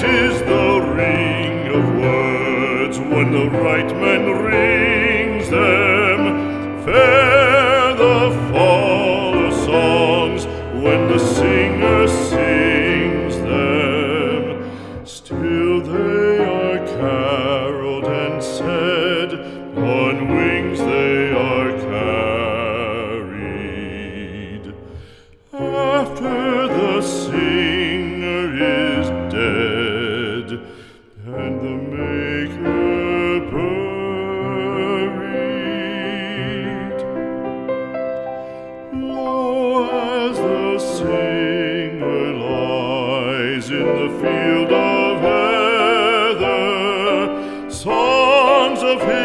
is the ring of words when the right man rings them. Fair the fall of songs when the singer sings them. Still they are caroled and said, on wings they are carried. After the singer is dead and the maker buried, lo, as the singer lies in the field of heather, songs of his